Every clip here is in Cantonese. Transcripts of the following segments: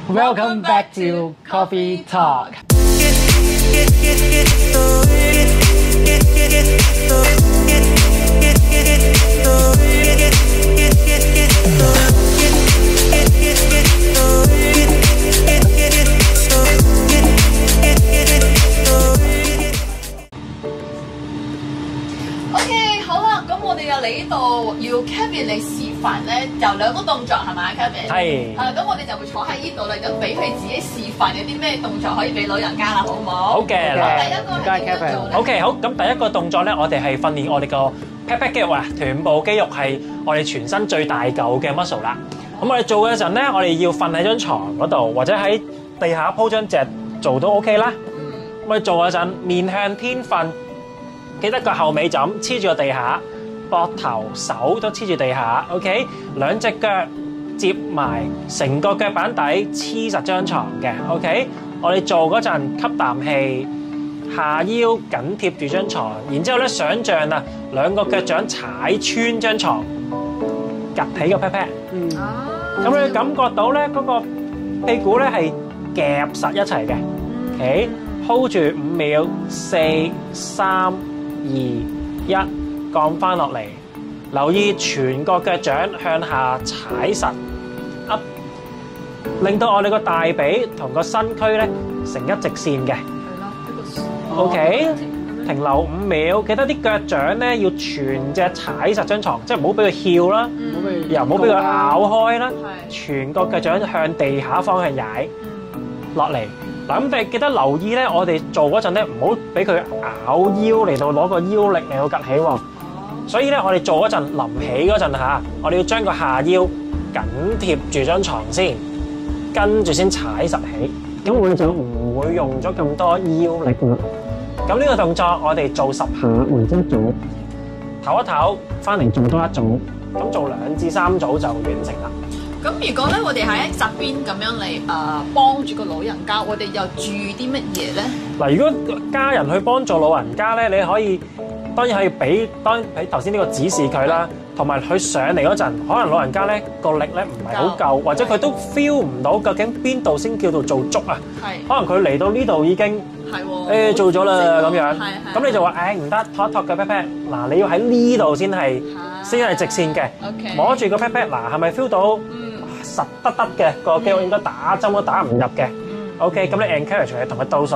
Welcome back to Coffee Talk。 我哋又嚟呢度要 Kevin 嚟示範咧，就兩個動作係咪 Kevin？ 係。 咁我哋就會坐喺呢度啦，咁俾佢自己示範有啲咩動作可以俾老人家啦，好唔好？ 好嘅， 第一個係點樣做咧 ？OK， 好。咁第一個動作咧，我哋係訓練我哋個 pat pat 肌肉啊，臀部肌肉係我哋全身最大嚿嘅 muscle 啦。咁我哋做嘅陣咧，我哋要瞓喺張床嗰度，或者喺地下鋪張席做都 OK 啦。咁我哋做嗰陣面向天瞓，記得個後尾枕黐住個地下。膊頭、手都黐住地下 ，OK， 兩隻腳接埋，成個腳板底黐實張床嘅 ，OK。我哋做嗰陣吸啖氣，下腰緊貼住張床，然之後咧想像啊兩個腳掌踩穿張床，趌起個 pat pat，咁你感覺到咧嗰個屁股咧係夾實一齊嘅 ，OK，hold 住5秒，4、3、2、1。降翻落嚟，留意全個腳掌向下踩實 up， 令到我哋個大髀同個身軀咧成一直線嘅。OK， 停留5秒，記得啲腳掌咧要全隻踩實張床，即係唔好俾佢翹啦，又唔好俾佢咬開啦，全個腳掌向地下方向踩落嚟。嗱，咁你記得留意咧，我哋做嗰陣咧唔好俾佢咬腰嚟到攞個腰力嚟到趌起喎。所以咧，我哋做嗰陣臨起嗰陣嚇，我哋要將個下腰緊貼住張床先，跟住先踩實起。咁我哋就唔會用咗咁多腰力啦。咁呢個動作我哋做10下，然之後做唞一唞，翻嚟做多一組，咁做2至3組就完成啦。 咁如果咧，我哋喺側邊咁樣嚟幫住個老人家，我哋又注意啲乜嘢咧？嗱， 如果家人去幫助老人家咧，你可以。當然可以俾頭先呢個指示佢啦，同埋佢上嚟嗰陣，可能老人家咧個力咧唔係好夠，或者佢都 feel 唔到究竟邊度先叫做做足啊？可能佢嚟到呢度已經做咗啦咁樣，咁你就話唔得，托一托個 pat pat，嗱你要喺呢度先係直線嘅，摸住個 pat pat，嗱係咪 feel 到實得嘅個肌肉應該打針都打唔入嘅 ？OK， 咁你 encourage 佢同佢倒數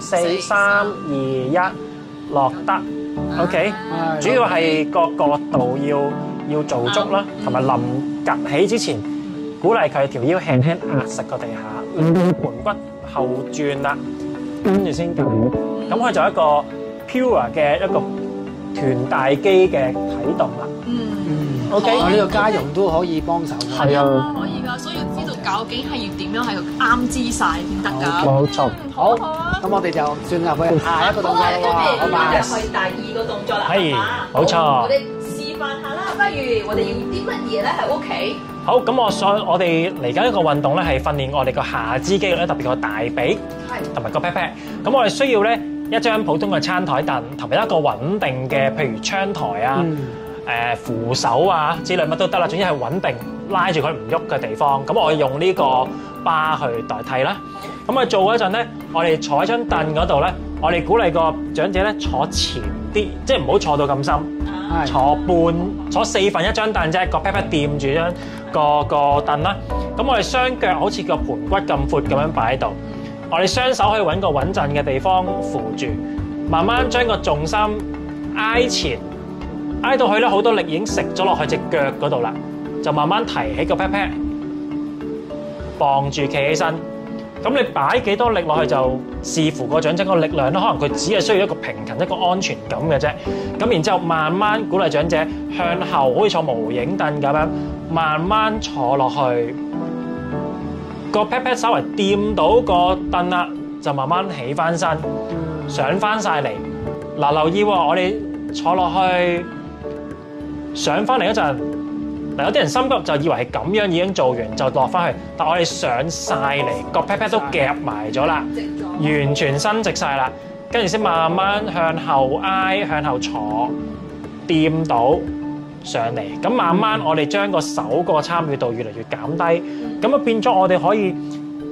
5、4、3、2、1，落得。OK， 主要係個角度要做足啦，同埋臨趌起之前，鼓勵佢條腰輕輕壓實個地下，令到盤骨後轉啦，跟住先趌起。咁佢就一個 pure 嘅一個臀大肌嘅啟動啦。OK， 呢個家用都可以幫手。 係啊，可以㗎，所以要知道究竟係要點樣係啱姿勢先得㗎。 冇錯， 好，咁我哋就轉入去下一個動作喎，好嘛？ 去第2個動作啦， 係冇錯。 我哋示範下啦，不如我哋要啲乜嘢咧喺屋企？ 好，咁我哋嚟緊一個運動咧，係訓練我哋個下肢肌肉咧，特別個大髀同埋個 pat pat。咁我哋需要咧一張普通嘅餐台凳，同埋一個穩定嘅，譬如窗台啊。扶手啊之類乜都得啦，總之係穩定拉住佢唔喐嘅地方。咁我用呢個巴去代替啦。咁我做嗰陣咧，我哋坐喺張凳嗰度咧，我哋鼓勵個長者咧坐前啲，即係唔好坐到咁深，坐4分一張凳啫，個 pat pat 掂住張個凳啦。咁我哋雙腳好似個盤骨咁闊咁樣擺喺度，我哋雙手可以揾個穩陣嘅地方扶住，慢慢將個重心挨前。挨到去咧，好多力已經食咗落去隻腳嗰度啦，就慢慢提起個 pat pat，綁住企起身。咁你擺幾多力落去就視乎個長者個力量啦。可能佢只係需要一個平衡、一個安全感嘅啫。咁然之後慢慢鼓勵長者向後，好似坐無影凳咁樣，慢慢坐落去。個 pat pat 稍為掂到個凳啦，就慢慢起翻身，上翻晒嚟。嗱，留意喎，我哋坐落去。上翻嚟嗰陣，嗱有啲人心急就以為係咁樣已經做完就落翻去，但我哋上晒嚟個 pat pat 都夾埋咗啦，完全伸直晒啦，跟住先慢慢向後挨、向後坐，掂到上嚟，咁慢慢我哋將個手個參與度越嚟越減低，咁啊變咗我哋可以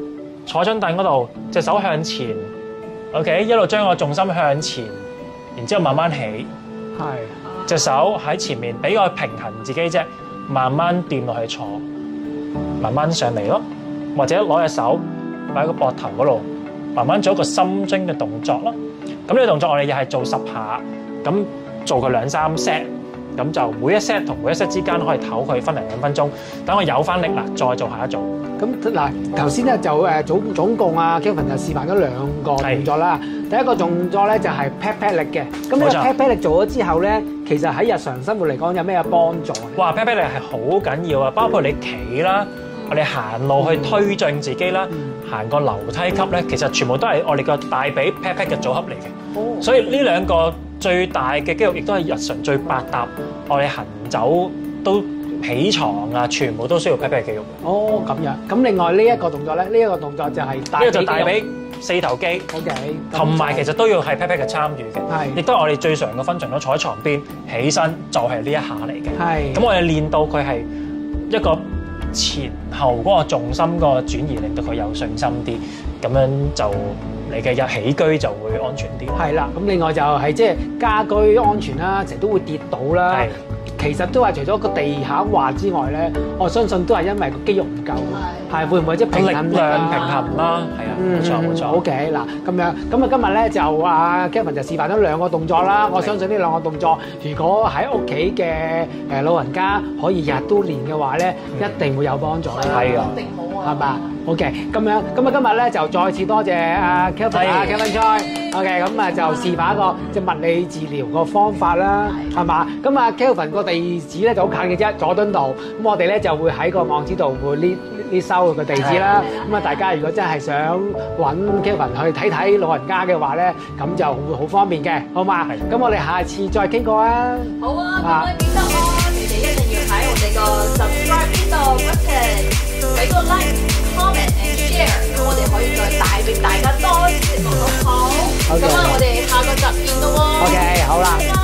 坐張凳嗰度，隻手向前 ，OK， 一路將個重心向前，然之後慢慢起， 係隻手喺前面俾個平衡自己啫，慢慢掂落去坐，慢慢上嚟咯，或者攞隻手擺喺個膊頭嗰度，慢慢做一個深蹲嘅動作咯。咁呢個動作我哋又係做10下，咁做佢2-3 set，咁就每一 set 同每一 set 之間可以唞佢分2分鐘，等我有翻力啦，再做下一組。 咁嗱，頭先咧就總共啊 Kelvin 就示範咗2個動作啦。第一個動作咧就係 pat pat 力嘅。咁呢個 pat pat 力做咗之後咧，其實喺日常生活嚟講有咩幫助？ 哇 pat pat 力係好緊要啊！包括你企啦，我哋行路去推進自己啦，行個樓梯級咧，其實全部都係我哋個大髀 pat pat 嘅組合嚟嘅。 哦， 所以呢2個最大嘅肌肉，亦都係日常最百搭，我哋行走都起床啊，全部都需要 pat pat 嘅肌肉。 哦，咁樣。咁另外呢一個動作咧，呢一個動作就係大呢個就大髀4頭肌。 OK， 同埋其實都要係 pat pat 嘅參與嘅， 係亦都係我哋最常嘅分場咯。坐喺床邊起身就係呢一下嚟嘅。 係咁我哋練到佢係一個前後嗰個重心個轉移，令到佢有信心啲，咁樣就你嘅日起居就會安全啲。 係啦，咁另外就係即係家居安全啦，成日都會跌倒啦。 係其實都係除咗個地下滑之外咧，我相信都係因為個肌肉唔夠，係會唔會即係平衡力量平衡啦，係啊，冇錯冇錯。 OK， 嗱咁樣，咁啊今日咧就阿 Kelvin 就示範咗2個動作啦。我相信呢2個動作，如果喺屋企嘅老人家可以日日都練嘅話咧，一定會有幫助啦。 係啊， 一定好啊， 係嘛？OK， 咁樣，咁啊今日咧就再次多謝阿 Kelvin 啊 Kelvin Choi。OK， 咁啊就示範一個即係物理治療個方法啦，係嘛？咁啊 Kelvin 個地址咧就好近嘅啫，佐敦道。咁我哋咧就會喺個網址度會呢收個地址啦。咁啊大家如果真係想揾 Kelvin 去睇睇老人家嘅話咧，咁就會好方便嘅，好嘛？咁我哋下次再傾過啊。 好啊，咁記得你哋一定要喺我哋個 subscribe 呢度 button 俾個 like、comment and share，咁我哋可以再帶俾大家多啲節目，好唔好？咁啊，我哋下個集見咯喎。 OK， 好啦。